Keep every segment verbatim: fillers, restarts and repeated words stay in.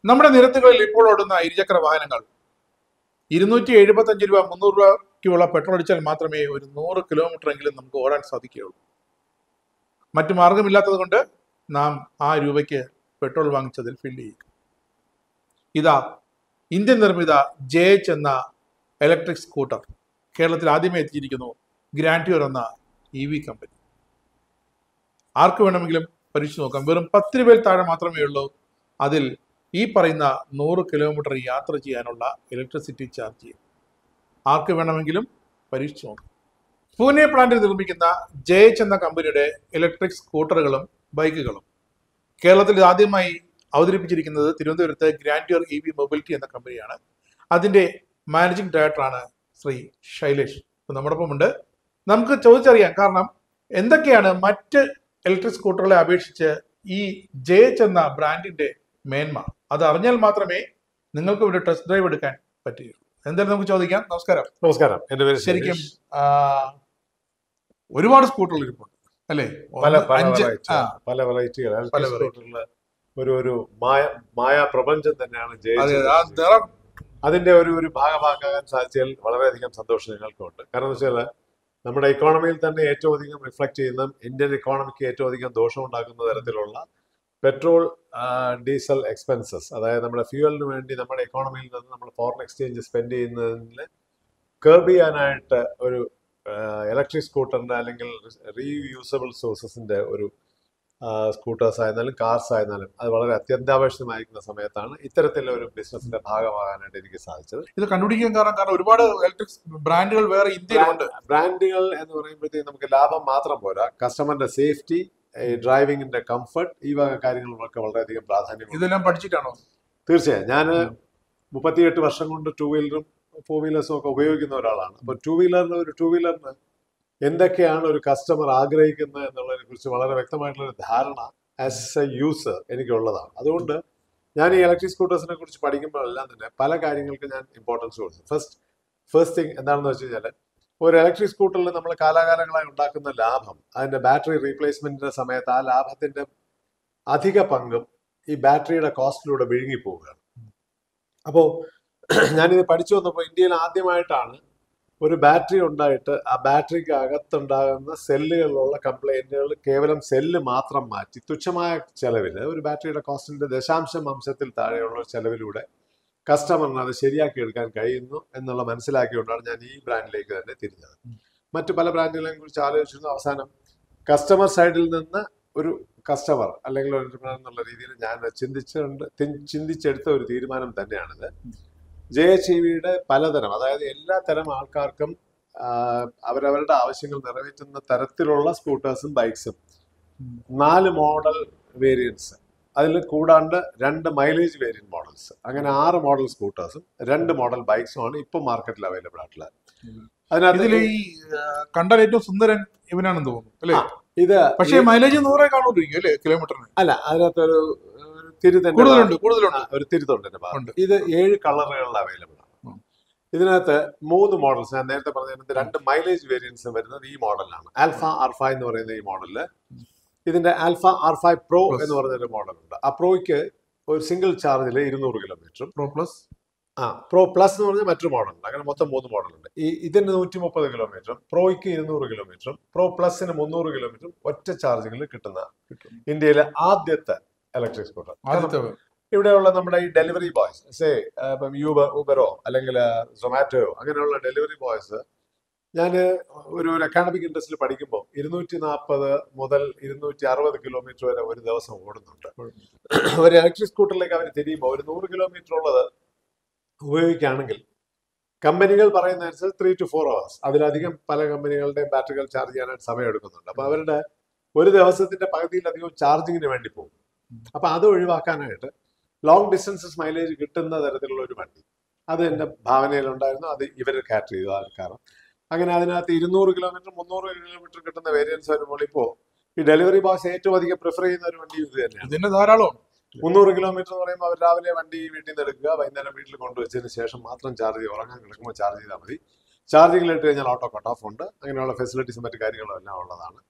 നമ്മുടെ നിരത്തുകളിൽ ഇപ്പോൾ ഓടുന്ന ഇരുചക്ര വാഹനങ്ങൾ ഇരുന്നൂറ്റി എഴുപത്തി അഞ്ച് രൂപ മുന്നൂറ് രൂപയ്ക്കുള്ള പെട്രോൾ അടിച്ചാൽ മാത്രമേ ഒരു നൂറ് കിലോമീറ്റർ എങ്കിലും നമുക്ക് ഓടാൻ സാധിക്കുകയുള്ളൂ. മറ്റു മാർഗമില്ലാത്തത് കൊണ്ട് നാം ആ രൂപയ്ക്ക് പെട്രോൾ വാങ്ങിച്ചതിൽ ഫില്ല് ചെയ്യും. ഇതാ ഇന്ത്യൻ നിർമ്മിത ജെ എച്ച് എന്ന ഇലക്ട്രിക് സ്കൂട്ടർ കേരളത്തിൽ ആദ്യമേ എത്തിയിരിക്കുന്നു. ഗ്രാൻഡ്യൂർ എന്ന ഇ വി കമ്പനി. ആർക്ക് വേണമെങ്കിലും പരീക്ഷിച്ച് നോക്കാം. വെറും പത്ത് രൂപയിൽ താഴെ മാത്രമേ ഉള്ളൂ അതിൽ ഈ പറയുന്ന നൂറ് കിലോമീറ്റർ യാത്ര ചെയ്യാനുള്ള ഇലക്ട്രിസിറ്റി ചാർജ് ചെയ്യും. ആർക്ക് വേണമെങ്കിലും പരീക്ഷിച്ച് നോക്കാം. പൂനെ പ്ലാന്റിൽ നിർമ്മിക്കുന്ന ജെ എച്ച് എന്ന കമ്പനിയുടെ ഇലക്ട്രിക് സ്കൂട്ടറുകളും ബൈക്കുകളും കേരളത്തിൽ ആദ്യമായി അവതരിപ്പിച്ചിരിക്കുന്നത് തിരുവനന്തപുരത്ത് ഗ്രാൻഡ്യൂർ ഇ വി മൊബിലിറ്റി എന്ന കമ്പനിയാണ്. അതിന്റെ മാനേജിംഗ് ഡയറക്ടറാണ് ശ്രീ ശൈലേഷ്. നമ്മോടൊപ്പം ഉണ്ട്. നമുക്ക് ചോദിച്ചറിയാം, കാരണം എന്തൊക്കെയാണ് മറ്റ് ഇലക്ട്രിക് സ്കൂട്ടറുകളെ അപേക്ഷിച്ച് ഈ ജെ എച്ച് എന്ന ബ്രാൻഡിന്റെ മേന്മ. അത് അറിഞ്ഞാൽ മാത്രമേ നിങ്ങൾക്ക് ഇവിടെ ടെസ്റ്റ് ഡ്രൈവ് എടുക്കാൻ പറ്റുകയുള്ളൂ. എന്തായാലും നമുക്ക് ചോദിക്കാം. നമസ്കാരം. നമസ്കാരം. എന്റെ പേര് ശരിക്കും ഒരുപാട് സ്കൂട്ടറുകൾ ഇരിപ്പുണ്ട് അല്ലേ? പല പല വെറൈറ്റികൾ ഒരു ഒരു മായ മായാ പ്രപഞ്ചം തന്നെയാണ് ജെ എച്ച്. അതിന്റെ ഒരു ഒരു ഭാഗമാക്കാൻ സാധിച്ചതിൽ വളരെയധികം സന്തോഷം ഞങ്ങൾക്കുണ്ട്. കാരണം എന്ന് വെച്ചാൽ നമ്മുടെ ഇക്കോണമിയിൽ തന്നെ ഏറ്റവും അധികം റിഫ്ലക്ട് ചെയ്യുന്ന, ഇന്ത്യൻ ഇക്കോണമിക്ക് ഏറ്റവും അധികം ദോഷം ഉണ്ടാക്കുന്ന തരത്തിലുള്ള പെട്രോൾ ഡീസൽ എക്സ്പെൻസസ്, അതായത് നമ്മുടെ ഫ്യൂവലിന് വേണ്ടി നമ്മുടെ ഇക്കോണമിയിൽ നിന്ന് നമ്മൾ ഫോറിൻ എക്സ്ചേഞ്ച് സ്പെൻഡ് ചെയ്യുന്നതിൽ കർബ് ചെയ്യാനായിട്ട് ഒരു ഇലക്ട്രിക് സ്കൂട്ടറിന്റെ അല്ലെങ്കിൽ റീയൂസബിൾ സോഴ്സസിന്റെ ഒരു സ്കൂട്ടേഴ്സ് ആയിരുന്നാലും കാർസ് ആയിരുന്നാലും അത് വളരെ അത്യന്താപേക്ഷിതമായിരിക്കുന്ന സമയത്താണ് ഇത്തരത്തിലുള്ള ഒരു ബിസിനസിന്റെ ഭാഗമാകാനായിട്ട് എനിക്ക് സാധിച്ചത്. ഇത് കണ്ടുപിടിക്കാൻ കാരണം കാരണം ഒരുപാട് ഇലക്ട്രിക് ബ്രാൻഡുകൾ വേറെ ഇന്ത്യയിലുണ്ട്. ബ്രാൻഡുകൾ എന്ന് പറയുമ്പോഴത്തേക്ക് നമുക്ക് ലാഭം മാത്രം പോരാ, കസ്റ്റമറിന്റെ സേഫ്റ്റി, ഡ്രൈവിംഗിന്റെ കംഫർട്ട്, ഈ വക കാര്യങ്ങളൊക്കെ വളരെയധികം പ്രാധാന്യം. ഇതെല്ലാം പഠിച്ചിട്ടാണോ? തീർച്ചയായും. ഞാൻ മുപ്പത്തിയെട്ട് വർഷം കൊണ്ട് ടൂ വീലറും ഫോർ വീലേഴ്സും ഒക്കെ ഉപയോഗിക്കുന്ന ഒരാളാണ്. അപ്പൊ ടൂ വീലറിന് ഒരു ടൂ വീലറിന് എന്തൊക്കെയാണ് ഒരു കസ്റ്റമർ ആഗ്രഹിക്കുന്നത് എന്നുള്ളതിനെ കുറിച്ച് വളരെ വ്യക്തമായിട്ടുള്ള ഒരു ധാരണ ആസ് എ യൂസർ എനിക്കുള്ളതാണ്. അതുകൊണ്ട് ഞാൻ ഈ ഇലക്ട്രിക് സ്കൂട്ടേഴ്സിനെ കുറിച്ച് പഠിക്കുമ്പോഴെല്ലാം തന്നെ പല കാര്യങ്ങൾക്ക് ഞാൻ ഇമ്പോർട്ടൻസ് കൊടുത്തു. ഫസ്റ്റ് ഫസ്റ്റ് തിങ് എന്താണെന്ന് വെച്ച് കഴിഞ്ഞാൽ, ഒരു ഇലക്ട്രിക് സ്കൂട്ടറിൽ നമ്മൾ കാലാകാലങ്ങളായി ഉണ്ടാക്കുന്ന ലാഭം, അതിന്റെ ബാറ്ററി റീപ്ലേസ്മെന്റിന്റെ സമയത്ത് ആ ലാഭത്തിന്റെ അധിക പങ്കും ഈ ബാറ്ററിയുടെ കോസ്റ്റിലൂടെ വിഴുങ്ങിപ്പോവുകയാണ്. അപ്പോൾ ഞാനിത് പഠിച്ചു വന്നപ്പോൾ ഇന്ത്യയിൽ ആദ്യമായിട്ടാണ് ഒരു ബാറ്ററി ഉണ്ടായിട്ട് ആ ബാറ്ററിക്ക് അകത്തുണ്ടാകുന്ന സെല്ലുകളിലുള്ള കംപ്ലൈന്റുകൾ കേവലം സെല്ല് മാത്രം മാറ്റി തുച്ഛമായ ചെലവിൽ ഒരു ബാറ്ററിയുടെ കോസ്റ്റിന്റെ ദശാംശം അംശത്തിൽ താഴെയുള്ള ചെലവിലൂടെ കസ്റ്റമറിന് അത് ശരിയാക്കി എടുക്കാൻ കഴിയുന്നു എന്നുള്ള മനസ്സിലാക്കിക്കൊണ്ടാണ് ഞാൻ ഈ ബ്രാൻഡിലേക്ക് തന്നെ തിരിഞ്ഞത്. മറ്റു പല ബ്രാൻഡുകളെയും കുറിച്ച് ആലോചിച്ചിരുന്നു. അവസാനം കസ്റ്റമർ സൈഡിൽ നിന്ന് ഒരു കസ്റ്റമർ അല്ലെങ്കിൽ ഒരു എന്റർപ്രനർ എന്നുള്ള രീതിയിൽ ഞാൻ ചിന്തിച്ചുകൊണ്ട് ചിന്തിച്ചെടുത്ത ഒരു തീരുമാനം തന്നെയാണിത്. ജെ എച്ച് ഇ വിയുടെ പലതരം, അതായത് എല്ലാ തരം ആൾക്കാർക്കും അവരവരുടെ ആവശ്യങ്ങൾ നിറവേറ്റുന്ന തരത്തിലുള്ള സ്കൂട്ടേഴ്സും ബൈക്സും, നാല് മോഡൽ വേരിയൻസ്, അതിൽ കൂടാണ്ട് രണ്ട് മൈലേജ് വേരിയന്റ് മോഡൽസ്, അങ്ങനെ ആറ് മോഡൽ സ്കൂട്ടേഴ്സും രണ്ട് മോഡൽ ബൈക്സുമാണ് ഇപ്പൊ മാർക്കറ്റിൽ അവൈലബിൾ ആയിട്ടുള്ളത്. അതിനകത്ത് ഈ കണ്ടാൽ ഏറ്റവും സുന്ദരൻ ഇവനാണെന്ന് തോന്നുന്നു അല്ലേ? ഇത് പക്ഷേ മൈലേജ് നൂറേ കാണുകൊണ്ടിരിക്കും അല്ലേ കിലോമീറ്ററിന്? അല്ല, അതിനകത്തൊരു തിരുത്തുണ്ട് ഒരു തിരുത്തുണ്ട് എന്റെ ഭാഗത്ത്. ഇത് ഏഴ് കളറുകളിൽ അവൈലബിൾ ആണ്. ഇതിനകത്ത് മൂന്ന് മോഡൽസ് ഞാൻ നേരത്തെ പറഞ്ഞതിനകത്ത് രണ്ട് മൈലേജ് വേരിയൻസ് വരുന്നത് ഈ മോഡലിലാണ്. ആൽഫ ആർ ഫൈവ് എന്ന് പറയുന്ന ഈ മോഡലില്, ഇതിന്റെ ആൽഫ ആർ ഫൈവ് പ്രോ എന്ന് പറഞ്ഞൊരു മോഡലുണ്ട്. ആ പ്രോയ്ക്ക് ഒരു സിംഗിൾ ചാർജിൽ ഇരുന്നൂറ് കിലോമീറ്ററും പ്രോ പ്ലസ് ആ പ്രോ പ്ലസ് എന്ന് പറഞ്ഞാൽ മറ്റൊരു മോഡലുണ്ട്. അങ്ങനെ മൊത്തം മൂന്ന് മോഡലുണ്ട്. ഈ ഇതിന് നൂറ്റി മുപ്പത് കിലോമീറ്ററും പ്രോയ്ക്ക് ഇരുന്നൂറ് കിലോമീറ്ററും പ്രോ പ്ലസിന് മുന്നൂറ് കിലോമീറ്ററും ഒറ്റ ചാർജിങ്ങിൽ കിട്ടുന്ന ഇന്ത്യയിലെ ആദ്യത്തെ ഇലക്ട്രിക് സ്കൂട്ടർ. ഇവിടെയുള്ള നമ്മുടെ ഈ ഡെലിവറി ബോയ്സ്, സേ ഇപ്പം യൂബർ ഊബറോ അല്ലെങ്കിൽ സൊമാറ്റോയോ അങ്ങനെയുള്ള ഡെലിവറി ബോയ്സ്, ഞാൻ ഒരു അക്കാഡമിക് ഇൻഡസ്ട്രിയിൽ പഠിക്കുമ്പോൾ ഇരുന്നൂറ്റി നാൽപ്പത് മുതൽ ഇരുന്നൂറ്റി അറുപത് കിലോമീറ്റർ വരെ ഒരു ദിവസം ഓടുന്നുണ്ട്. ഒരു ഇലക്ട്രിക് സ്കൂട്ടറിലേക്ക് അവർ തിരിയുമ്പോൾ ഒരു നൂറ് കിലോമീറ്റർ ഉള്ളത് ഉപയോഗിക്കുകയാണെങ്കിൽ കമ്പനികൾ പറയുന്ന അനുസരിച്ച് ത്രീ ടു ഫോർ അവേഴ്സ് അതിലധികം പല കമ്പനികളുടെയും ബാറ്ററികൾ ചാർജ് ചെയ്യാനായിട്ട് സമയം എടുക്കുന്നുണ്ട്. അപ്പൊ അവരുടെ ഒരു ദിവസത്തിന്റെ പകുതിയിലധികം ചാർജിങ്ങിന് വേണ്ടി പോകും. അപ്പൊ അത് ഒഴിവാക്കാനായിട്ട് ലോങ് ഡിസ്റ്റൻസസ് മൈലേജ് കിട്ടുന്ന തരത്തിലുള്ള ഒരു വണ്ടി അത് എന്റെ ഭാവനയിലുണ്ടായിരുന്നു. അത് ഇവർ കാറ്റർ ചെയ്തു ആൾക്കാരും. അങ്ങനെ അതിനകത്ത് ഇരുന്നൂറ് കിലോമീറ്റർ മുന്നൂറ് കിലോമീറ്റർ കിട്ടുന്ന വേരിയൻസ് വരുമ്പോൾ ഇപ്പോൾ ഈ ഡെലിവറി ബോയ്സ് ഏറ്റവും അധികം പ്രിഫർ ചെയ്യുന്ന ഒരു വണ്ടി ഇത് തന്നെയാണ്. ഇതിന്റെ ധാരാളം മുന്നൂറ് കിലോമീറ്റർ എന്ന് പറയുമ്പോൾ അവർ രാവിലെ വണ്ടി വീട്ടിൽ നിന്ന് എടുക്കുക, വൈകുന്നേരം വീട്ടിൽ കൊണ്ടുവച്ചതിന് ശേഷം മാത്രം ചാർജ് ചെയ്ത് ഉറങ്ങാൻ കിടക്കുമ്പോൾ ചാർജ് ചെയ്താൽ മതി. ചാർജിങ്ങിലിട്ട് കഴിഞ്ഞാൽ ഓട്ടോ കട്ട് ഓഫ് ഉണ്ട്. അങ്ങനെയുള്ള ഫെസിലിറ്റീസും മറ്റു കാര്യങ്ങളും എല്ലാം ഉള്ളതാണ്.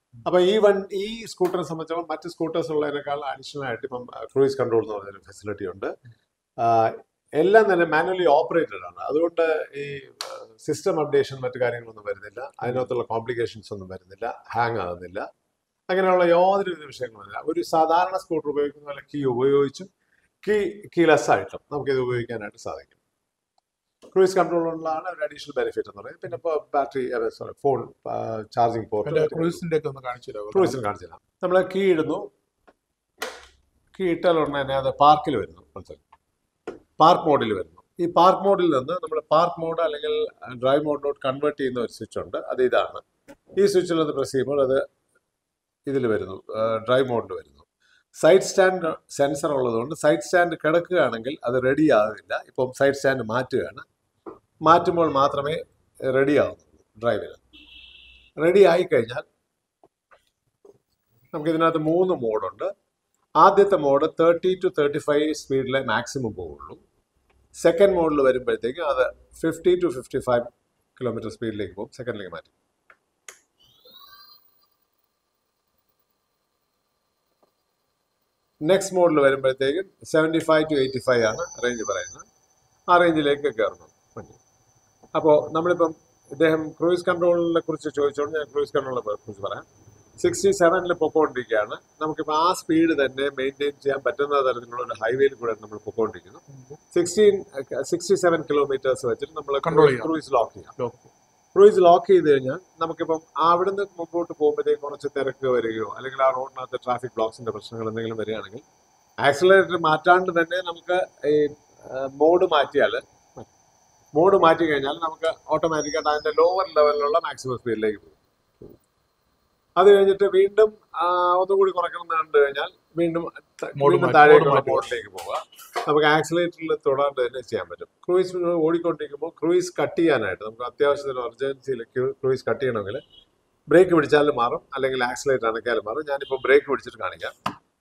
അപ്പൊ ഈ വൺ ഈ സ്കൂട്ടറിനെ സംബന്ധിച്ചോളം മറ്റ് സ്കൂട്ടേഴ്സ് ഉള്ളതിനേക്കാൾ അഡീഷണൽ ആയിട്ട് ഇപ്പം ക്രൂയിസ് കൺട്രോൾ എന്ന് പറഞ്ഞൊരു ഫെസിലിറ്റി ഉണ്ട്. എല്ലാം തന്നെ മാനുവലി ഓപ്പറേറ്റഡ് ആണ്. അതുകൊണ്ട് ഈ സിസ്റ്റം അപ്ഡേഷൻ മറ്റു കാര്യങ്ങളൊന്നും വരുന്നില്ല, അതിനകത്തുള്ള കോംപ്ലിക്കേഷൻസ് ഒന്നും വരുന്നില്ല, ഹാങ് ആകുന്നില്ല, അങ്ങനെയുള്ള യാതൊരു വിധ വിഷയങ്ങളുമില്ല. ഒരു സാധാരണ സ്കൂട്ടർ ഉപയോഗിക്കുന്ന പോലെ കീ ഉപയോഗിച്ചും കീ കീലെസ് ആയിട്ടും നമുക്കിത് ഉപയോഗിക്കാനായിട്ട് സാധിക്കും. ക്രൂയിസ് കൺട്രോളിലാണ് ഒരു അഡീഷണൽ ബെനിഫിറ്റ് എന്ന് പറയുന്നത്. പിന്നെ ഇപ്പോൾ battery sorry phone charging port ക്രൂയിസിന്റെ ഒക്കെ ഒന്ന് കാണിച്ചു തരാമോ? ക്രൂയിസിന് കാണിച്ചു തരാം. നമ്മൾ കീ ഇടുന്നു, കീ ഇട്ടാൽ ഉടനെ തന്നെ അത് പാർക്കിൽ വരുന്നു, മനസ്സിലായി, പാർക്ക് മോഡിൽ വരുന്നു. ഈ പാർക്ക് മോഡിൽ നിന്ന് നമ്മൾ പാർക്ക് മോഡ് അല്ലെങ്കിൽ ഡ്രൈവ് മോഡിലോട്ട് കൺവേർട്ട് ചെയ്യുന്ന ഒരു സ്വിച്ച് ഉണ്ട്, അത് ഇതാണ്. ഈ സ്വിച്ചിൽ ഒന്ന് പ്രസ് ചെയ്യുമ്പോൾ അത് ഇതിൽ വരുന്നു, ഡ്രൈവ് മോഡിൽ വരുന്നു. സൈഡ് സ്റ്റാൻഡ് സെൻസർ ഉള്ളതുകൊണ്ട് സൈഡ് സ്റ്റാൻഡ് കിടക്കുകയാണെങ്കിൽ അത് റെഡി ആകുന്നില്ല. ഇപ്പം സൈഡ് സ്റ്റാൻഡ് മാറ്റുകയാണ്, മാറ്റുമ്പോൾ മാത്രമേ റെഡി ആകുന്നുള്ളൂ. ഡ്രൈവിൽ റെഡി ആയിക്കഴിഞ്ഞാൽ നമുക്കിതിനകത്ത് മൂന്ന് മോഡുണ്ട്. ആദ്യത്തെ mode thirty to thirty five സ്പീഡിലെ മാക്സിമം പോവുള്ളൂ. സെക്കൻഡ് മോഡിൽ വരുമ്പോഴത്തേക്കും അത് fifty to fifty five kilometer സ്പീഡിലേക്ക് പോകും, സെക്കൻഡിലേക്ക് മാറ്റി. നെക്സ്റ്റ് മോഡിൽ വരുമ്പോഴത്തേക്കും seventy five to eighty five ആണ് റേഞ്ച് പറയുന്നത്. ആ റേഞ്ചിലേക്ക് കയറുന്നു വണ്ടി. അപ്പോൾ നമ്മളിപ്പം ഇദ്ദേഹം ക്രൂയിസ് കൺട്രോളിനെ കുറിച്ച് ചോദിച്ചുകൊണ്ട് ഞാൻ ക്രൂയിസ് കൺട്രോളിനെ കുറിച്ച് പറയാം. സിക്സ്റ്റി സെവനിൽ പൊക്കോണ്ടിരിക്കുകയാണ്. നമുക്കിപ്പോൾ ആ സ്പീഡ് തന്നെ മെയിൻറ്റെയിൻ ചെയ്യാൻ പറ്റുന്ന തരത്തിലുള്ള ഒരു ഹൈവേയിൽ കൂടെ നമ്മൾ പൊക്കോണ്ടിരിക്കുന്നു. സിക്സ്റ്റീൻ സിക്സ്റ്റി സെവൻ കിലോമീറ്റേഴ്സ് വെച്ചിട്ട് നമ്മൾ ക്രൂയിസ് ലോക്ക് ചെയ്യാം. ക്രൂയിസ് ലോക്ക് ചെയ്ത് കഴിഞ്ഞാൽ നമുക്കിപ്പം അവിടുന്ന് മുമ്പോട്ട് പോകുമ്പോഴത്തേക്ക് കുറച്ച് തിരക്ക് വരികയോ അല്ലെങ്കിൽ ആ റോഡിനകത്ത് ട്രാഫിക് ബ്ലോക്സിന്റെ പ്രശ്നങ്ങൾ എന്തെങ്കിലും വരികയാണെങ്കിൽ ആക്സിലറേറ്റർ മാറ്റാണ്ട് തന്നെ നമുക്ക് ഈ മോഡ് മാറ്റിയാൽ മോഡ് മാറ്റി കഴിഞ്ഞാൽ നമുക്ക് ഓട്ടോമാറ്റിക്കായിട്ട് അതിന്റെ ലോവർ ലെവലിലുള്ള മാക്സിമം സ്പീഡിലേക്ക് പോകും. അത് കഴിഞ്ഞിട്ട് വീണ്ടും ഒന്നുകൂടി കുറയ്ക്കണം എന്ന് കണ്ടു കഴിഞ്ഞാൽ വീണ്ടും വീണ്ടും താഴേക്കുള്ള മോഡിലേക്ക് പോവുക. നമുക്ക് ആക്സിലേറ്ററിൽ തൊടാണ്ട് തന്നെ ചെയ്യാൻ പറ്റും. ക്രൂയിസ് ഓടിക്കൊണ്ടിരിക്കുമ്പോൾ ക്രൂയിസ് കട്ട് ചെയ്യാനായിട്ട് നമുക്ക് അത്യാവശ്യത്തിന് എമർജൻസിയിലേക്ക് ക്രൂയിസ് കട്ട് ചെയ്യണമെങ്കിൽ ബ്രേക്ക് പിടിച്ചാലും മാറും, അല്ലെങ്കിൽ ആക്സിലേറ്റർ അണയ്ക്കാലും മാറും. ഞാനിപ്പോൾ ബ്രേക്ക് പിടിച്ചിട്ട് കാണിക്കാം.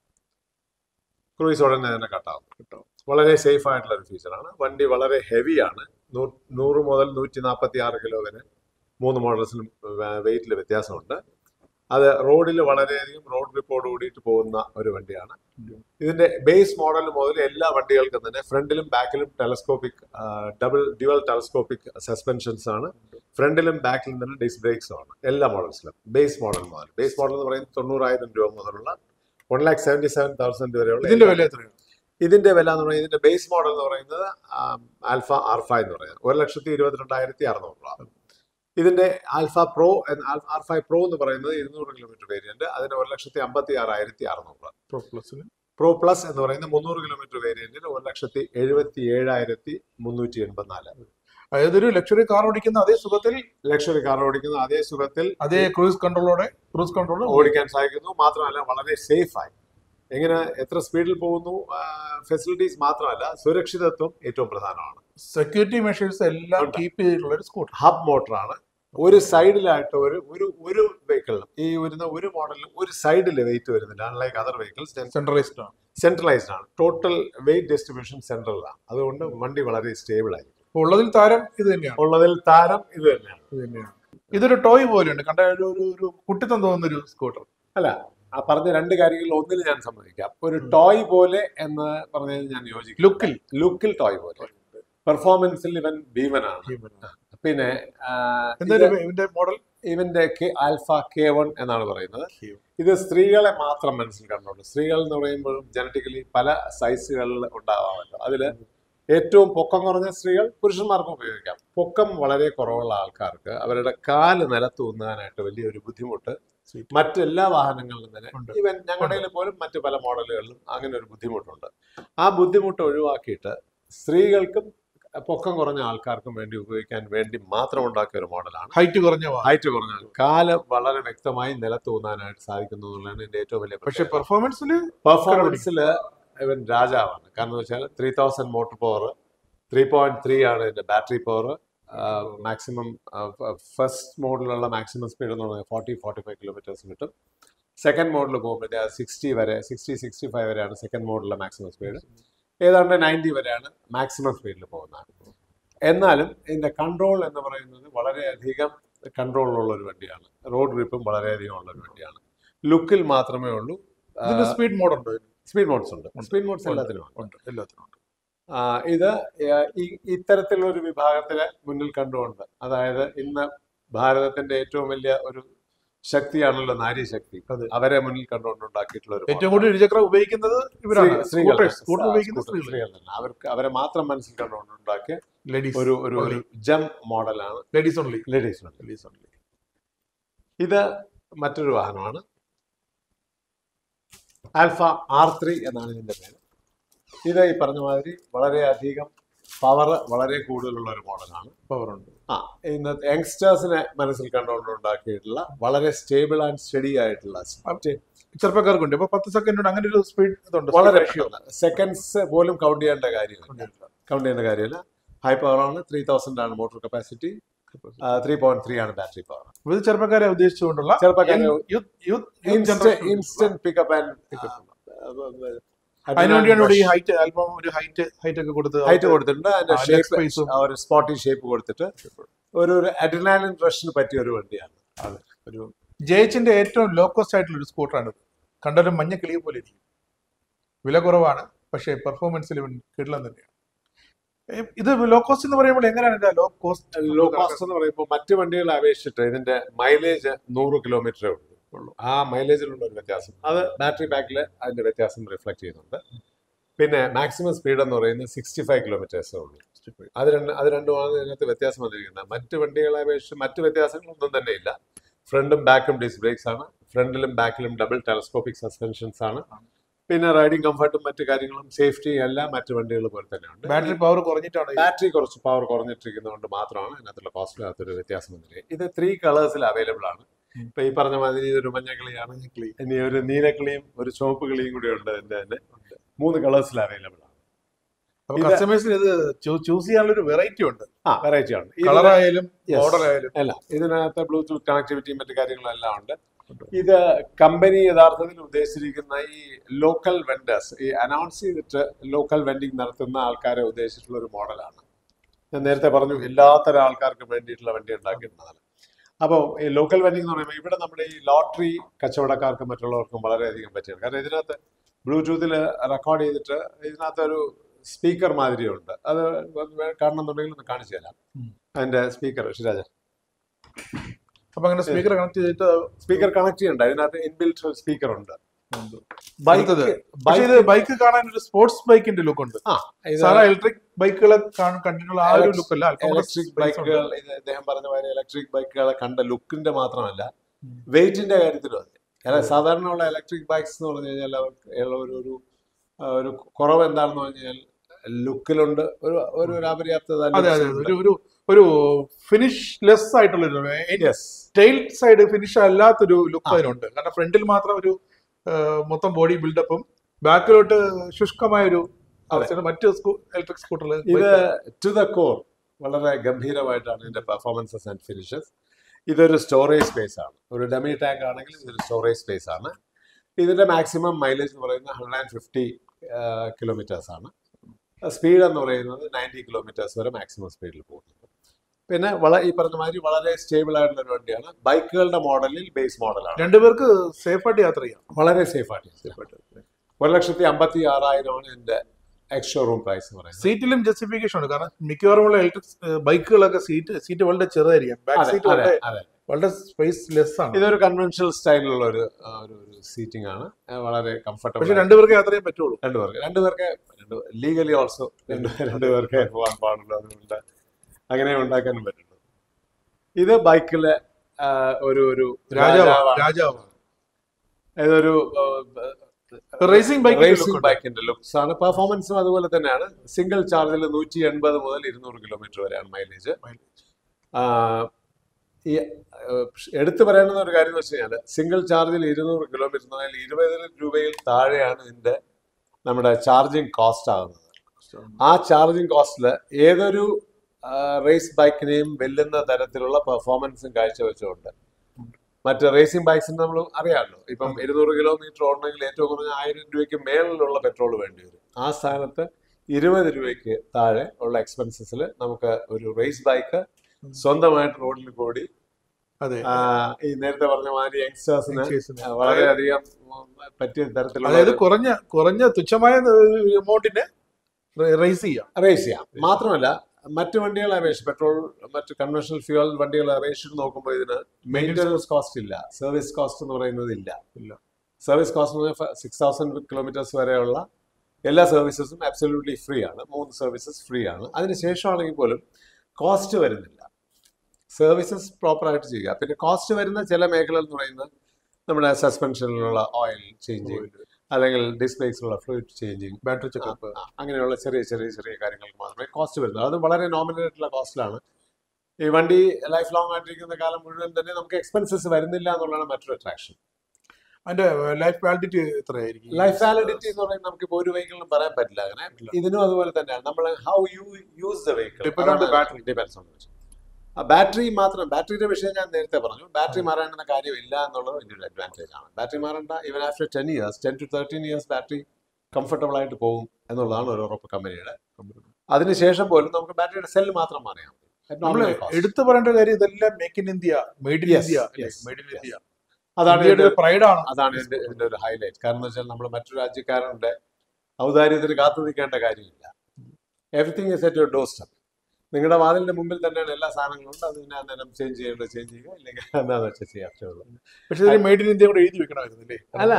ക്രൂയിസ് ഉടനെ തന്നെ കട്ടാവും. കിട്ടും. വളരെ സേഫ് ആയിട്ടുള്ള ഒരു ഫീച്ചറാണ്. വണ്ടി വളരെ ഹെവിയാണ്. നൂറ് മുതൽ നൂറ്റി നാൽപ്പത്തി ആറ് കിലോ വരെ മൂന്ന് മോഡൽസിലും വെയിറ്റിൽ വ്യത്യാസമുണ്ട്. അത് റോഡിൽ വളരെയധികം റോഡ് റിപ്പോർട്ട് കൂടിയിട്ട് പോകുന്ന ഒരു വണ്ടിയാണ്. ഇതിന്റെ ബേസ് മോഡൽ മുതൽ എല്ലാ വണ്ടികൾക്കും തന്നെ ഫ്രണ്ടിലും ബാക്കിലും telescopic double dual telescopic suspensions ആണ്. ഫ്രണ്ടിലും ബാക്കിലും തന്നെ ഡിസ്ക് ബ്രേക്സും ആണ് എല്ലാ മോഡൽസിലും. ബേസ് മോഡൽ മുതൽ ബേസ് മോഡൽ എന്ന് പറയുന്നത് തൊണ്ണൂറായിരം രൂപ മുതലുള്ള one lakh seventy seven thousand വരെയുള്ള ഇതിന്റെ വില എത്രയാണ്? ഇതിന്റെ വില എന്ന് പറയുന്നത് ഇതിന്റെ ബേസ് മോഡൽ എന്ന് പറയുന്നത് ആൽഫ ആർ ഫൈവ് എന്ന് പറയുന്നത് ഒരു ലക്ഷത്തി ഇരുപത്തിരണ്ടായിരത്തി അറുന്നൂറ് രൂപ. ഇതിന്റെ alpha pro R five pro എന്ന് പറയുന്നത് ഇരുന്നൂറ് കിലോമീറ്റർ വേരിയന്റ്, അതിന് ഒരു ലക്ഷത്തി അമ്പത്തി ആറായിരത്തി അറുന്നൂറ് രൂപ. പ്രോ പ്ലസിന് പ്രോ പ്ലസ് എന്ന് പറയുന്നത് മുന്നൂറ് കിലോമീറ്റർ വേരിയന്റിന് ഒരു ലക്ഷത്തി എഴുപത്തി ഏഴായിരത്തി മുന്നൂറ്റി എൺപത്തിനാല്. അതായത് ഒരു ലക്ഷറി കാർ ഓടിക്കുന്ന അതേ സുഖത്തിൽ ലക്ഷറി കാർ ഓടിക്കുന്ന അതേ സുഖത്തിൽ അതേ ക്രൂയിസ് കൺട്രോളോടെ ക്രൂസ് കൺട്രോൾ ഓടിക്കാൻ സാധിക്കുന്നു. മാത്രമല്ല വളരെ സേഫായി. എങ്ങനെ എത്ര സ്പീഡിൽ പോകുന്നു, ഫെസിലിറ്റീസ് മാത്രമല്ല സുരക്ഷിതത്വം ഏറ്റവും പ്രധാനമാണ്. സെക്യൂരിറ്റി മെഷേഴ്സ് എല്ലാം കീപ്പ് ചെയ്തിട്ടുള്ള ഒരു സ്കൂട്ടർ. ഹബ് മോട്ടറാണ്. ഒരു സൈഡിലായിട്ട് ഒരു ഒരു ഒരു വെഹിക്കിളിലും ഈ വരുന്ന ഒരു മോഡലിലും ഒരു സൈഡിൽ വെയിറ്റ് വരുന്നില്ല. അൺലൈക്ക് അതർ വെഹിക്കിൾസ് സെൻട്രലൈസ്ഡ് ആണ് സെൻട്രലൈസ്ഡ് ആണ്. ടോട്ടൽ വെയിറ്റ് ഡിസ്ട്രിബ്യൂഷൻ സെൻട്രലാണ്. അതുകൊണ്ട് വണ്ടി വളരെ സ്റ്റേബിൾ ആയിരിക്കും. ഉള്ളതിൽ താരം ഇത് തന്നെയാണ്. ഉള്ളതിൽ താരം ഇത് തന്നെയാണ്. ഇത് തന്നെയാണ്. ഇതൊരു ടോയ് പോലെയുണ്ട്, കണ്ട ഒരു ഒരു കുട്ടിത്തം തോന്നുന്ന ഒരു സ്കൂട്ടർ അല്ല. ആ പറഞ്ഞ രണ്ട് കാര്യങ്ങളിൽ ഒന്നിൽ ഞാൻ സമ്മതിക്കാം. ഒരു ടോയ് പോലെ എന്ന് പറഞ്ഞത് ഞാൻ യോജിക്കും. ലുക്കിൽ ലുക്കിൽ ടോയ് പോലെ, പെർഫോമൻസിൽ ഇവൻ ഭീമനാണ്. പിന്നെ മോഡൽ ഇവന്റെ ആൽഫ കെ വൺ എന്നാണ് പറയുന്നത്. ഇത് സ്ത്രീകളെ മാത്രം മനസ്സിൽ കണ്ടുള്ളൂ. സ്ത്രീകൾ എന്ന് പറയുമ്പോഴും ജനറ്റിക്കലി പല സൈസുകളിൽ ഉണ്ടാവാമല്ലോ. അതില് ഏറ്റവും പൊക്കം കുറഞ്ഞ സ്ത്രീകൾ പുരുഷന്മാർക്കും ഉപയോഗിക്കാം. പൊക്കം വളരെ കുറവുള്ള ആൾക്കാർക്ക് അവരുടെ കാല് നിലത്തൂന്നാനായിട്ട് വലിയൊരു ബുദ്ധിമുട്ട് മറ്റെല്ലാ വാഹനങ്ങളിലും തന്നെ, ഈവൻ ഞങ്ങളുടെ പോലും മറ്റു പല മോഡലുകളിലും അങ്ങനെ ഒരു ബുദ്ധിമുട്ടുണ്ട്. ആ ബുദ്ധിമുട്ട് ഒഴിവാക്കിയിട്ട് സ്ത്രീകൾക്കും പൊക്കം കുറഞ്ഞ ആൾക്കാർക്കും വേണ്ടി ഉപയോഗിക്കാൻ വേണ്ടി മാത്രം ഉണ്ടാക്കിയ ഒരു മോഡലാണ്. ഹൈറ്റ് കുറഞ്ഞ ഹൈറ്റ് കുറഞ്ഞ കാല് വളരെ വ്യക്തമായി നിലത്തൂന്നാനായിട്ട് സാധിക്കുന്നു എന്നുള്ളതാണ് ഇതിന്റെ ഏറ്റവും വലിയ. പക്ഷെ പെർഫോമൻസിൽ പെർഫോമൻസിൽ ഇവൻ രാജാവാണ്. കാരണം എന്ന് വെച്ചാൽ three thousand motor power, three point three ആണ് ഇതിന്റെ ബാറ്ററി പവർ. മാക്സിമം ഫസ്റ്റ് മോഡിലുള്ള മാക്സിമം സ്പീഡ് എന്ന് പറയുന്നത് ഫോർട്ടി ഫോർട്ടി ഫൈവ് കിലോമീറ്റേഴ്സ് കിട്ടും. സെക്കൻഡ് മോഡിൽ പോകുമ്പോഴത്തേ സിക്സ്റ്റി വരെ സിക്സ്റ്റി സിക്സ്റ്റി ഫൈവ് വരെയാണ് സെക്കൻഡ് മോഡിലെ മാക്സിമം സ്പീഡ്. ഏതാണ്ട് നയൻറ്റി വരെയാണ് മാക്സിമം സ്പീഡിൽ പോകുന്നത്. എന്നാലും ഇതിന്റെ കൺട്രോൾ എന്ന് പറയുന്നത് വളരെയധികം കൺട്രോളിലുള്ള ഒരു വണ്ടിയാണ്. റോഡ് ഗ്രിപ്പും വളരെയധികം ഉള്ള ഒരു വണ്ടിയാണ്. ലുക്കിൽ മാത്രമേ ഉള്ളൂ. സ്പീഡ് മോഡ് ഉണ്ട്, സ്പീഡ് മോഡ്സ് ഉണ്ട്, സ്പീഡ് മോഡ്സ് എല്ലാത്തിനും ഉണ്ട്, എല്ലാത്തിനും ഉണ്ട്. ഇത് ഇത്തരത്തിലുള്ള ഒരു വിഭാഗത്തിലെ മുന്നിൽ കണ്ടുകൊണ്ട്, അതായത് ഇന്ന് ഭാരതത്തിന്റെ ഏറ്റവും വലിയ ഒരു ശക്തിയാണല്ലോ നാരി ശക്തി, അവരെ മുന്നിൽ കണ്ടുകൊണ്ട് ഉണ്ടാക്കിയിട്ടുള്ള ഒരു ഏറ്റവും കൂടുതൽ ഇരുചക്രം ഉപയോഗിക്കുന്നത് ഇവരാണ്, സ്ത്രീകൾ. അവർക്ക് അവരെ മാത്രം മനസ്സിൽ കണ്ടുകൊണ്ട് ഉണ്ടാക്കിയ ഒരു ഒരു ജം മോഡലാണ് ladies only. Ladies ladies only. ഇത് മറ്റൊരു വാഹനമാണ്. ആൽഫ ആർ ത്രീ എന്നാണ് ഇതിന്റെ പേര്. ഇത് ഈ പറഞ്ഞ മാതിരി വളരെയധികം പവർ വളരെ കൂടുതലുള്ള ഒരു മോഡലാണ്. പവറുണ്ട്. ആ ഇന്ന് യങ്സ്റ്റേഴ്സിനെ മനസ്സിൽ കണ്ടുകൊണ്ട് ഉണ്ടാക്കിയിട്ടുള്ള വളരെ സ്റ്റേബിൾ ആൻഡ് സ്റ്റഡി ആയിട്ടുള്ള ചെറുപ്പക്കാർക്കുണ്ട്. ഇപ്പൊ പത്ത് സെക്കൻഡ് അങ്ങനെ ഒരു സ്പീഡ് ഇതുണ്ട്, വളരെ സെക്കൻഡ്സ് പോലും കൗണ്ട് ചെയ്യേണ്ട കാര്യമില്ല കൗണ്ട് ചെയ്യേണ്ട കാര്യമില്ല ഹൈ പവർ ആണ്. ത്രീ തൗസൻഡ് ആണ് motor capacity, three point three ആണ് ബാറ്ററി പവർ. ഇത് ചെറുപ്പക്കാരെ ഉദ്ദേശിച്ചുകൊണ്ടുള്ള ചെറുപ്പക്കാരെ ഇൻസ്റ്റന്റ് പിക്കപ്പ് ആൻഡ് അതിനുവേണ്ടിയാണ് ഈ ഹൈറ്റ് അല്പം ഒരു ഹൈറ്റ് ഹൈറ്റ് ഒക്കെ കൊടുത്ത് ഹൈറ്റ് കൊടുത്തിട്ടുണ്ട്. അതിന്റെ ഷേപ്പ് ഒരു സ്പോട്ടി ഷേപ്പ് കൊടുത്തിട്ട് ഒരു ഒരു അഡ്രിനാലിൻ റഷിന് പറ്റിയ ഒരു വണ്ടിയാണ്. അതെ, ഒരു ജെയിച്ചിന്റെ ഏറ്റവും ലോ കോസ്റ്റ് ആയിട്ടുള്ള ഒരു സ്കൂട്ടറാണ്. കണ്ടൊരു മഞ്ഞ കിളിയെ പോലെ ഇരിക്കും, വില കുറവാണ്, പക്ഷേ പെർഫോമൻസിൽ കിടലം തന്നെയാണ്. ഇത് ലോ കോസ്റ്റ് എന്ന് പറയുമ്പോൾ എങ്ങനെയാണ് ലോ കോസ്റ്റ്? ലോ കോസ്റ്റ് എന്ന് പറയുമ്പോൾ മറ്റു വണ്ടികളെ അപേക്ഷിച്ചിട്ട് ഇതിന്റെ മൈലേജ് നൂറ് കിലോമീറ്ററേ ഉള്ളൂ. ആ മൈലേജിലുള്ള ഒരു വ്യത്യാസം, അത് ബാറ്ററി പാക്കിൽ അതിന്റെ വ്യത്യാസം റിഫ്ലക്ട് ചെയ്യുന്നുണ്ട്. പിന്നെ മാക്സിമം സ്പീഡ് എന്ന് പറയുന്നത് സിക്സ്റ്റി ഫൈവ് കിലോമീറ്റേഴ്സേ ഉള്ളൂ. അത് രണ്ട് അത് രണ്ടുമാണ് ഇതിനകത്ത് വ്യത്യാസം വന്നിരിക്കുന്നത്. മറ്റ് വണ്ടികളെ അപേക്ഷിച്ച് മറ്റ് വ്യത്യാസങ്ങളൊന്നും തന്നെ ഇല്ല. ഫ്രണ്ടും ബാക്കും ഡിസ്ക് ബ്രേക്സ് ആണ്, ഫ്രണ്ടിലും ബാക്കിലും ഡബിൾ ടെലസ്കോപ്പിക് സസ്പെൻഷൻസ് ആണ്. പിന്നെ റൈഡിംഗ് കംഫർട്ടും മറ്റു കാര്യങ്ങളും സേഫ്റ്റിയും എല്ലാം മറ്റു വണ്ടികൾ പോലെ തന്നെയുണ്ട്. ബാറ്ററി പവർ കുറഞ്ഞിട്ടാണ്, ബാറ്ററി കുറച്ച് പവർ കുറഞ്ഞിട്ടിരിക്കുന്നതുകൊണ്ട് മാത്രമാണ് അതിനകത്തുള്ള കോസ്റ്റിനകത്തൊരു വ്യത്യാസം വന്നിരിക്കുന്നത്. ഇത് ത്രീ കളേഴ്സിൽ അവൈലബിൾ ആണ്. ഇപ്പൊ ഈ പറഞ്ഞ മാതിരി ഇതൊരു മഞ്ഞക്കിളിയാണ്, ഇനി ഒരു നീലക്കിളിയും ഒരു ചുവപ്പ് കിളിയും കൂടി ഉണ്ട്. എന്റെ തന്നെ മൂന്ന് കളേഴ്സിൽ അവൈലബിൾ ആണ്. കസ്റ്റമേഴ്സിന് ഇത് ചൂസ് ചെയ്യാനുള്ള ഒരു വെറൈറ്റി ഉണ്ട്. ആ വെറൈറ്റി ആണ്, കളറായാലും മോഡലായാലും എല്ലാം. ഇതിനകത്ത് ബ്ലൂടൂത്ത് കണക്ടിവിറ്റിയും മറ്റു കാര്യങ്ങളും എല്ലാം ഉണ്ട്. ഇത് കമ്പനി യഥാർത്ഥത്തിൽ ഉദ്ദേശിച്ചിരിക്കുന്ന ഈ ലോക്കൽ വെൻഡേഴ്സ്, ഈ അനൗൺസ് ചെയ്തിട്ട് ലോക്കൽ വെൻഡിങ് നടത്തുന്ന ആൾക്കാരെ ഉദ്ദേശിച്ചിട്ടുള്ള ഒരു മോഡലാണ്. ഞാൻ നേരത്തെ പറഞ്ഞു എല്ലാത്തരം ആൾക്കാർക്കും വേണ്ടിയിട്ടുള്ള വണ്ടി ഉണ്ടാക്കിയിട്ടുള്ളതാണ്. അപ്പോൾ ഈ ലോക്കൽ വെൻഡിങ് എന്ന് പറയുമ്പോൾ ഇവിടെ നമ്മുടെ ഈ ലോട്ടറി കച്ചവടക്കാർക്കും മറ്റുള്ളവർക്കും വളരെയധികം പറ്റിയാണ്. കാരണം ഇതിനകത്ത് ബ്ലൂടൂത്തിൽ റെക്കോർഡ് ചെയ്തിട്ട് ഇതിനകത്ത് ഒരു സ്പീക്കർ മാതിരിയുണ്ട്. അത് കാണണമെന്നുണ്ടെങ്കിൽ ഒന്ന് കാണിച്ചു തരാം. അതിന്റെ സ്പീക്കർ ഷിരാജ. അപ്പൊ അങ്ങനെ സ്പീക്കർ കണക്ട് ചെയ്തിട്ട് സ്പീക്കർ കണക്ട് ചെയ്യണ്ട, ഇതിനകത്ത് ഇൻബിൽറ്റ് സ്പീക്കർ ഉണ്ട്. ബൈക്ക് കാണാൻ ഒരു സ്പോർട്സ് ബൈക്കിന്റെ ലുക്ക് ഉണ്ട്. ഇലക്ട്രിക് ബൈക്കുകളെ കണ്ടിട്ടുള്ള ആ ഒരു ലുക്ക് അല്ല. ഇലക്ട്രിക് ബൈക്കുകൾ അദ്ദേഹം പറഞ്ഞ പോലെ ഇലക്ട്രിക് ബൈക്കുകളെ കണ്ട ലുക്കിന്റെ മാത്രമല്ല, വെയിറ്റിന്റെ കാര്യത്തിലും അതെ. കാരണം സാധാരണ ഉള്ള ഇലക്ട്രിക് ബൈക്സ് എന്ന് പറഞ്ഞു കഴിഞ്ഞാൽ അവർക്ക് ഒരു ഒരു കുറവ് എന്താണെന്ന് പറഞ്ഞു കഴിഞ്ഞാൽ ലുക്കിലുണ്ട് ഒരു ഒരു അപര്യാപ്തത, ഒരു ഫിനിഷ് ലെസ് ആയിട്ടുള്ള ടെയിൽ സൈഡ് ഫിനിഷ് അല്ലാത്തൊരു ലുക്ക് അതിനുണ്ട്. കാരണം ഫ്രണ്ടിൽ മാത്രം ഒരു മൊത്തം ബോഡി ബിൽഡപ്പും ബാക്കിലോട്ട് ശുഷ്കമായ ഒരു മറ്റു ഇലക്ട്രിക് സ്കൂട്ടറിൽ ഇത് ടു ദ കോർ വളരെ ഗംഭീരമായിട്ടാണ് ഇതിന്റെ പെർഫോമൻസസ് ആൻഡ് ഫിനിഷസ്. ഇതൊരു സ്റ്റോറേജ് സ്പേസ് ആണ്. ഒരു ഡമി ടാങ്ക് ആണെങ്കിൽ ഇതൊരു സ്റ്റോറേജ് സ്പേസ് ആണ്. ഇതിന്റെ മാക്സിമം മൈലേജ് എന്ന് പറയുന്നത് ഹൺഡ്രഡ് ആൻഡ് ഫിഫ്റ്റി കിലോമീറ്റേഴ്സ് ആണ്. സ്പീഡ് എന്ന് പറയുന്നത് നയൻറ്റി കിലോമീറ്റേഴ്സ് വരെ മാക്സിമം സ്പീഡിൽ പോകുന്നുണ്ട്. പിന്നെ വളരെ ഈ പറഞ്ഞ മാതിരി വളരെ സ്റ്റേബിൾ ആയിട്ടുള്ള ഒരു വണ്ടിയാണ്. ബൈക്കുകളുടെ മോഡലിൽ ബേസ് മോഡലാണ്. രണ്ടുപേർക്ക് സേഫ് ആയിട്ട് യാത്ര ചെയ്യാം, വളരെ സേഫ് ആയിട്ട് ഒരു ലക്ഷത്തി അമ്പത്തി ആറായിരമാണ് ഇതിന്റെ എക്സ് ഷോറൂം പ്രൈസ് എന്ന് പറയുന്നത്. സീറ്റിലും ജസ്റ്റിഫിക്കേഷൻ ഉണ്ട്. കാരണം മിക്കവാറും ഉള്ള ഇലക്ട്രിക് ബൈക്കുകളൊക്കെ സീറ്റ് സീറ്റ് വളരെ ചെറുതായിരിക്കും, ബാക്ക് സീറ്റ് വളരെ സ്പേസ് ലെസ് ആണ്. ഇതൊരു കൺവെൻഷണൽ സ്റ്റൈലിലുള്ള ഒരു സീറ്റിംഗ് ആണ്, വളരെ കംഫർട്ടബിൾ. പക്ഷെ രണ്ടുപേർക്കേ യാത്രയെ പറ്റുള്ളൂ. രണ്ടുപേർക്ക് രണ്ടുപേർക്ക് ലീഗലി ഓൾസോ രണ്ടുപേർക്ക് പോകാൻ പാടുള്ളൂ. അതുകൊണ്ട് അങ്ങനെ ഉണ്ടാക്കാനും പറ്റുള്ളൂ. ഇത് ബൈക്കിലെ ഒരു ഒരു രാജാവാണ്. ഇതൊരു റേസിംഗ് ബൈക്ക് റേസിംഗ് ബൈക്കിന്റെ ലുക്സ് ആണ്. പെർഫോമൻസും അതുപോലെ തന്നെയാണ്. സിംഗിൾ ചാർജിൽ നൂറ്റി എൺപത് മുതൽ ഇരുന്നൂറ് കിലോമീറ്റർ വരെയാണ് മൈലേജ്. ഈ എടുത്തു പറയേണ്ടുന്ന ഒരു കാര്യം എന്ന് വെച്ച് കഴിഞ്ഞാൽ സിംഗിൾ ചാർജിൽ ഇരുന്നൂറ് കിലോമീറ്റർ എന്ന് പറഞ്ഞാൽ ഇരുപത് രൂപയിൽ താഴെയാണ് ഇതിന്റെ നമ്മുടെ ചാർജിങ് കോസ്റ്റ് ആകുന്നത്. ആ ചാർജിങ് കോസ്റ്റിൽ ഏതൊരു റേസ് ബൈക്കിനെയും വെല്ലുന്ന തരത്തിലുള്ള പെർഫോമൻസും കാഴ്ചവെച്ചുകൊണ്ട് മറ്റ് റേസിംഗ് ബൈക്സിന് നമ്മൾ അറിയാമല്ലോ, ഇപ്പം ഇരുന്നൂറ് കിലോമീറ്റർ ഓടണമെങ്കിൽ ഏറ്റവും കുറഞ്ഞ ആയിരം രൂപയ്ക്ക് മേളിലുള്ള പെട്രോൾ വേണ്ടി വരും. ആ സ്ഥാനത്ത് ഇരുപത് രൂപയ്ക്ക് താഴെ ഉള്ള എക്സ്പെൻസസിൽ നമുക്ക് ഒരു റേസ് ബൈക്ക് സ്വന്തമായിട്ട് റോഡിൽ കൂടി അതെ ഈ നേരത്തെ പറഞ്ഞ മാതിരി യങ്സ്റ്റേഴ്സിന് യങ്സ്റ്റേഴ്സിന്. വളരെയധികം പറ്റിയ തരത്തിലുള്ള അതായത് കുറഞ്ഞ കുറഞ്ഞ തുച്ഛമായ എമൗണ്ടിന് റേസ് ചെയ്യാം റേസ് ചെയ്യാം. മാത്രമല്ല മറ്റു വണ്ടികളെ അപേക്ഷിച്ച് പെട്രോൾ മറ്റ് കൺവെൻഷണൽ ഫ്യൂവൽ വണ്ടികളെ അപേക്ഷിച്ച് നോക്കുമ്പോൾ ഇതിന് മെയിൻ്റനൻസ് കോസ്റ്റ് ഇല്ല, സർവീസ് കോസ്റ്റ് എന്ന് പറയുന്നത് ഇല്ല. ഇല്ല service cost six thousand kilometers വരെയുള്ള എല്ലാ സർവീസസും അബ്സല്യൂട്ട്ലി ഫ്രീ ആണ്. മൂന്ന് സർവീസസ് ഫ്രീ ആണ്. അതിന് ശേഷമാണെങ്കിൽ പോലും കോസ്റ്റ് വരുന്നില്ല. സർവീസസ് പ്രോപ്പറായിട്ട് ചെയ്യുക. പിന്നെ കോസ്റ്റ് വരുന്ന ചില മേഖലകൾ എന്ന് പറയുന്നത് നമ്മുടെ സസ്പെൻഷനിലുള്ള ഓയിൽ ചേഞ്ചിങ്, അല്ലെങ്കിൽ ഡിസ്പ്ലേസിലുള്ള ഫ്ലൂയിഡ് ചേഞ്ചിങ്, ബാറ്ററി ചെക്കപ്പ്, അങ്ങനെയുള്ള ചെറിയ ചെറിയ ചെറിയ കാര്യങ്ങൾക്ക് മാത്രമേ കോസ്റ്റ് വരുന്നുള്ളൂ. അത് വളരെ നോമിനൽ ആയിട്ടുള്ള കോസ്റ്റിലാണ്. ഈ വണ്ടി ലൈഫ് ലോങ് ആയിട്ടിരിക്കുന്ന കാലം മുഴുവൻ തന്നെ നമുക്ക് എക്സ്പെൻസസ് വരുന്നില്ല എന്നുള്ളതാണ് മറ്റൊരു അട്രാക്ഷൻ. അതിന്റെ ലൈഫ് വാലിഡിറ്റി എത്രയായിരിക്കും? ലൈഫ് വാലിഡിറ്റി എന്ന് പറയുന്നത് നമുക്കിപ്പോൾ ഒരു വെഹിക്കിളിനും പറയാൻ പറ്റില്ല. അങ്ങനെ ഇതിനും അതുപോലെ തന്നെയാണ്. നമ്മൾ how you use the vehicle battery depends on. Battery മാത്രം, ബാറ്ററിയുടെ വിഷയം ഞാൻ നേരത്തെ പറഞ്ഞു. ബാറ്ററി മാറേണ്ടുന്ന കാര്യമില്ല എന്നുള്ളത് വലിയൊരു അഡ്വാൻറ്റേജ് ആണ്. ബാറ്ററി മാറേണ്ട even after ten years ten to thirteen years battery comfortable ആയിട്ട് പോകും എന്നുള്ളതാണ് ഒരു ഉറപ്പ് കമ്പനിയുടെ. അതിനുശേഷം പോലും നമുക്ക് ബാറ്ററിയുടെ സെല്ല് മാത്രം മാറിയാൽ മതി. നമ്മൾ എടുത്തു പറയേണ്ട കാര്യം ഇതെല്ലാം make in India, made in India, made in India. അതാണ് പ്രൈഡാണ്. അതാണ് എന്റെ എന്റെ ഒരു ഹൈലൈറ്റ്. കാരണം എന്ന് വെച്ചാൽ നമ്മൾ മറ്റു രാജ്യക്കാരന്റെ ഔദാര്യത്തിന് കാത്തു നിൽക്കേണ്ട കാര്യമില്ല. Everything is at your doorstep. നിങ്ങളുടെ വാതിലിന്റെ മുമ്പിൽ തന്നെയാണ് എല്ലാ സാധനങ്ങളും ഉണ്ട്. അത് പിന്നെ അന്നേരം ചേഞ്ച് ചെയ്യേണ്ടത് ചേഞ്ച് ചെയ്യുക, ഇല്ലെങ്കിൽ എന്താണെന്ന് വെച്ചാൽ ചെയ്യാവുള്ളൂ. പക്ഷേ മെയ്ഡ് ഇൻ ഇന്ത്യ കൂടെ എഴുതി വെക്കണമായിരുന്നില്ലേ? അല്ല,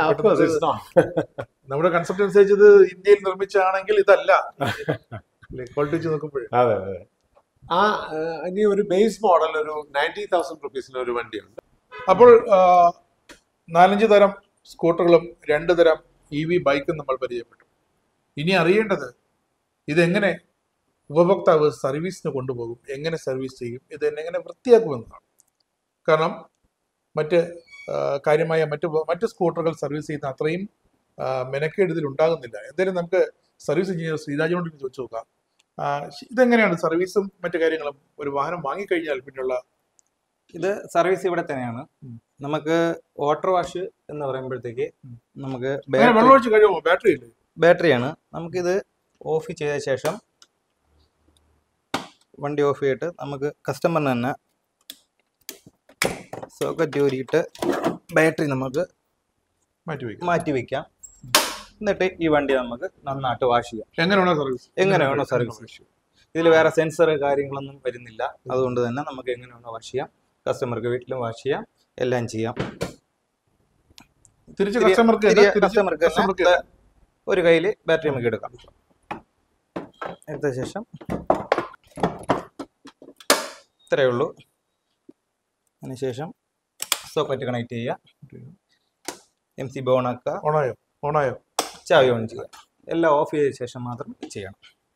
നമ്മുടെ കൺസെപ്റ്റ് അനുസരിച്ച് ഇത് ഇന്ത്യയിൽ നിർമ്മിച്ചാണെങ്കിൽ ഇതല്ല ക്വാളിറ്റി വെച്ച് നോക്കുമ്പോഴേ. അതെ അതെ. ആ ഇനി ഒരു ബേസ് മോഡൽ ഒരു നയൻറ്റി തൗസൻഡ് റുപ്പീസിന് ഒരു വണ്ടിയുണ്ട്. അപ്പോൾ നാലഞ്ച് തരം സ്കൂട്ടറുകളും രണ്ട് തരം ഇ വി ബൈക്കും നമ്മൾ പരിചയപ്പെട്ടു. ഇനി അറിയേണ്ടത് ഇതെങ്ങനെ ഉപഭോക്താവ് സർവീസിന് കൊണ്ടുപോകും, എങ്ങനെ സർവീസ് ചെയ്യും, ഇത് എങ്ങനെ വൃത്തിയാക്കുമെന്നതാണ്. കാരണം മറ്റ് കാര്യമായ മറ്റ് മറ്റ് സ്കൂട്ടറുകൾ സർവീസ് ചെയ്യുന്ന അത്രയും മെനക്കേട് ഇതിൽ ഉണ്ടാകുന്നില്ല. എന്തായാലും നമുക്ക് സർവീസ് എഞ്ചിനീയർ ശ്രീരാജിനോട് ചോദിച്ചു നോക്കാം. ഇതെങ്ങനെയാണ് സർവീസും മറ്റു കാര്യങ്ങളും? ഒരു വാഹനം വാങ്ങിക്കഴിഞ്ഞാൽ പിന്നെയുള്ള ഇത് സർവീസ് ഇവിടെ തന്നെയാണ്. നമുക്ക് വാട്ടർ വാഷ് എന്ന് പറയുമ്പോഴത്തേക്ക് നമുക്ക് വെള്ളം ഒഴിച്ച് കഴിയുമോ? ബാറ്ററി ഇല്ലേ? ബാറ്ററിയാണ്. നമുക്കിത് ഓഫ് ചെയ്ത ശേഷം വണ്ടി ഓഫ് ചെയ്തിട്ട് നമുക്ക് കസ്റ്റമറിന് തന്നെ സോക്കറ്റ് ഊരിയിട്ട് ബാറ്ററി നമുക്ക് മാറ്റി വയ്ക്കാം. എന്നിട്ട് ഈ വണ്ടി നമുക്ക് നന്നായിട്ട് വാഷ് ചെയ്യാം. എങ്ങനെ വേണോ സർവീസ് എങ്ങനെ വേണോ സർവീസ് ഇതിൽ വേറെ സെൻസർ കാര്യങ്ങളൊന്നും വരുന്നില്ല. അതുകൊണ്ട് തന്നെ നമുക്ക് എങ്ങനെ വേണോ വാഷ് ചെയ്യാം. കസ്റ്റമർക്ക് വീട്ടിലും വാഷ് ചെയ്യാം, എല്ലാം ചെയ്യാം. തിരിച്ച് കസ്റ്റമർക്ക് കസ്റ്റമർക്ക് ഒരു കയ്യിൽ ബാറ്ററി നമുക്ക് എടുക്കാം. എടുത്ത ശേഷം ഇത്രയേ ഉള്ളൂ. അതിനുശേഷം സോക്കറ്റ് കണക്ട് ചെയ്യുക, എം സി ബി ഓൺ ആക്കുക, ഓണായോ ഓണായോ ചാവി ഓൺ ചെയ്യുക. എല്ലാം ഓഫ് ചെയ്ത ശേഷം മാത്രം ചെയ്യണം.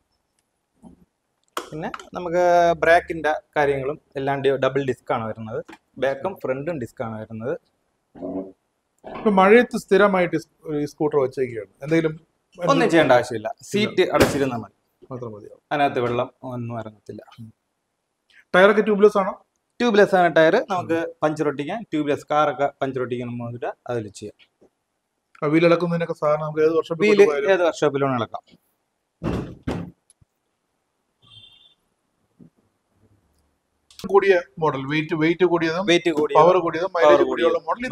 പിന്നെ നമുക്ക് ബ്രേക്കിൻ്റെ കാര്യങ്ങളും എല്ലാം ഡബിൾ ഡിസ്ക്കാണ് വരുന്നത്. ബാക്കും ഫ്രണ്ടും ഡിസ്ക്കാണ് വരുന്നത്. ഇപ്പൊ മഴയത്ത് സ്ഥിരമായിട്ട് സ്കൂട്ടർ വെച്ചേക്കുകയാണ്, എന്തെങ്കിലും ഒന്നും ചെയ്യേണ്ട ആവശ്യമില്ല. സീറ്റ് അടച്ചിരുന്നാൽ മതി, മാത്രം മതിയാവും. അതിനകത്ത് വെള്ളം ഒന്നും ഇറങ്ങത്തില്ല. ടയറൊക്കെ ട്യൂബ്ലെസ് ആണോ? ട്യൂബ്ലെസ് ആണ് ടയർ. നമുക്ക് പഞ്ചർ ഒട്ടിക്കാൻ, ട്യൂബ്ലെസ് കാറൊക്കെ പഞ്ചർ ഒട്ടിക്കാൻ വേണ്ടിയിട്ട് അതിൽ ചെയ്യാം. വീൽ ഇളക്കുന്നതിനൊക്കെ സാധാരണ നമുക്ക് ഏത് വർഷം വീല് ഏത് വർക്ക്ഷോപ്പിലും ഇളക്കാം. കൂടിയ മോഡൽ, വെയിറ്റ് വെയിറ്റ് കൂടിയതും വെയിറ്റ് കൂടിയ പവർ കൂടിയതും മൈലേജ് കൂടിയുള്ള മോഡൽ.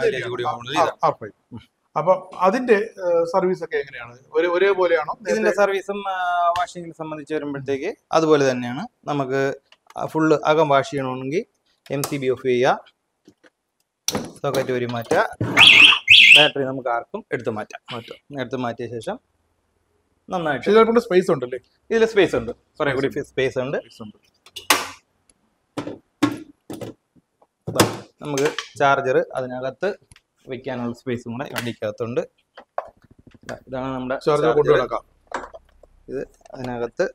അപ്പം അതിന്റെ സർവീസ് ഒക്കെ എങ്ങനെയാണ്? ഒരേ ഒരേപോലെയാണോ? ഇതിന്റെ സർവീസും വാഷിങ്ങിനെ സംബന്ധിച്ച് വരുമ്പോഴത്തേക്ക് അതുപോലെ തന്നെയാണ്. നമുക്ക് ഫുള്ള് അകം വാഷ് ചെയ്യണമെങ്കിൽ എം സി ബി ഓഫ് ചെയ്യുക, സോക്കറ്റ് ഊരി മാറ്റുക, ബാറ്ററി നമുക്ക് ആർക്കും എടുത്തു മാറ്റാം. മാറ്റാം എടുത്ത് മാറ്റിയ ശേഷം നന്നായിട്ട് സ്പേസ് ഉണ്ടല്ലേ? ഇതിൽ സ്പേസ് ഉണ്ട്, കുറെ കൂടി സ്പേസ് ഉണ്ട്. നമുക്ക് ചാർജർ അതിനകത്ത് വെക്കാനുള്ള സ്പേസും കൂടെ വണ്ടിക്കകത്തുണ്ട്. ഇതാണ് നമ്മുടെ ചാർജർ കൊണ്ടു നടക്കാം. ഇത് അതിനകത്ത്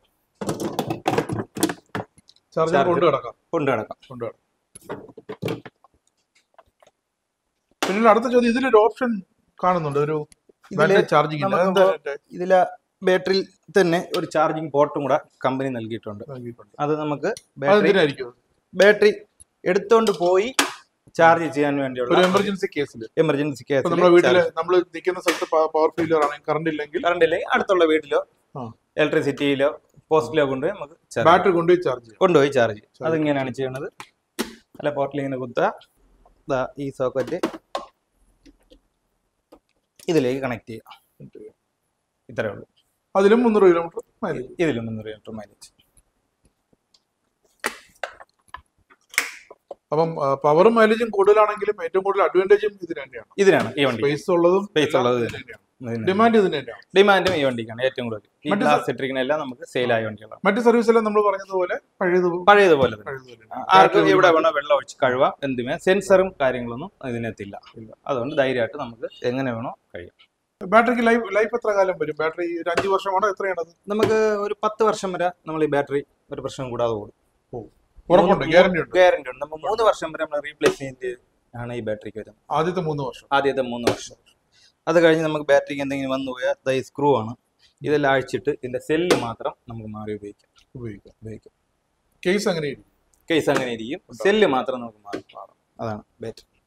ചാർജർ കൊണ്ടു നടക്കാം കൊണ്ടു നടക്കാം കൊണ്ടു നടക്കാം പിന്നെ അടുത്ത ചോദ്യം, ഇതിലൊരു ഓപ്ഷൻ കാണുന്നുണ്ട്, ഒരു ചാർജിങ്. ഇതിലെ ബാറ്ററിയിൽ തന്നെ ഒരു ചാർജിങ് പോർട്ടും കൂടെ കമ്പനി നൽകിയിട്ടുണ്ട്. അത് നമുക്ക് ബാറ്ററി എടുത്തോണ്ട് പോയി ചാർജ് ചെയ്യാൻ വേണ്ടിയുള്ള എമർജൻസി കേസിൽ എമർജൻസി കേസിൽ നമ്മുടെ വീട്ടില് നമ്മൾ നിൽക്കുന്ന സ്ഥലത്ത് പവർ ഫെയിലിയർ ആണെങ്കിൽ, കറണ്ട് ഇല്ലെങ്കിൽ കറണ്ട് ഇല്ലെങ്കിൽ അടുത്തുള്ള വീട്ടിലോ ഇലക്ട്രിസിറ്റിയിലോ പോസ്റ്റിലോ കൊണ്ടുപോയി നമുക്ക് ബാറ്ററി കൊണ്ടുപോയി ചാർജ് കൊണ്ടുപോയി ചാർജ് ചെയ്യും. അതിങ്ങനെയാണ് ചെയ്യണത്. അല്ല പോർട്ടിൽ ഇങ്ങനെ കുത്തുക, ദാ ഈ സോക്കറ്റ് ഇതിലേക്ക് കണക്ട് ചെയ്യാം. ഇത്രയേ ഉള്ളൂ. അതിലും മുന്നൂറ് കിലോമീറ്റർ മൈലേജ്. ഇതിലും മുന്നൂറ് കിലോമീറ്റർ മൈലേജ്. അപ്പം പവറും മൈലേജും കൂടുതലാണെങ്കിലും ഏറ്റവും കൂടുതൽ അഡ്വാൻറ്റേജും ഇതിന് തന്നെയാണ്. ഇതിനാണ് ഈ വണ്ടി സ്പേസ് ഉള്ളതും സ്പേസ് ഉള്ളത് ഇതിന് തന്നെയാണ്. ഡിമാൻഡ് ഇതിന് തന്നെയാണ്. ഡിമാൻഡും ഈ വണ്ടിക്കാണ് ഏറ്റവും കൂടുതൽ. ഈ മറ്റ് ഗ്ലാസ് ഇട്ടിരിക്കുന്ന എല്ലാം നമുക്ക് സെയിൽ ആയ വണ്ടികളാണ്. മറ്റ് സർവീസ് എല്ലാം നമ്മൾ പറഞ്ഞതുപോലെ പഴയത് പഴയതുപോലെ തന്നെ. പഴയതുപോലെ ആർക്കും ഇവിടെ വേണോ വെള്ളം ഒഴിച്ച് കഴുകാം. എന്തുമേ സെൻസറും കാര്യങ്ങളൊന്നും ഇതിനകത്തില്ല. അതുകൊണ്ട് ധൈര്യമായിട്ട് നമുക്ക് എങ്ങനെ വേണോ കഴിയാം. ബാറ്ററിക്ക് ലൈഫ് ലൈഫ് എത്ര കാലം വരും? ബാറ്ററി ഒരു അഞ്ച് വർഷമാണോ എത്രയാണത്? നമുക്ക് ഒരു പത്ത് വർഷം വരെ നമ്മൾ ഈ ബാറ്ററി ഒരു പ്രശ്നം കൂടാതെ ഓടും. ഉറപ്പുണ്ട്, ഗ്യാരണ്ടി ഉണ്ട്. ഗ്യാരണ്ടി ഉണ്ട്. നമ്മൾ മൂന്ന് വർഷം വരെ നമ്മൾ റീപ്ലേസ് ചെയ്ത് ആണ് ഈ ബാറ്ററിക്ക് വരുന്നത്. ആദ്യത്തെ മൂന്ന് വർഷം ആദ്യത്തെ മൂന്ന് വർഷം അത് കഴിഞ്ഞ് നമുക്ക് ബാറ്ററിക്ക് എന്തെങ്കിലും വന്നു പോയാൽ ഈ സ്ക്രൂ ആണ്. ഇതെല്ലാം അഴിച്ചിട്ട് ഇതിന്റെ സെല്ല് മാത്രം നമുക്ക് മാറി ഉപയോഗിക്കാം ഉപയോഗിക്കാം ഉപയോഗിക്കാം കേസ് അങ്ങനെ കേസ് അങ്ങനെ ഇരിക്കും. സെല്ല് മാത്രം നമുക്ക് മാറി മാറും. അതാണ് ബാറ്ററി.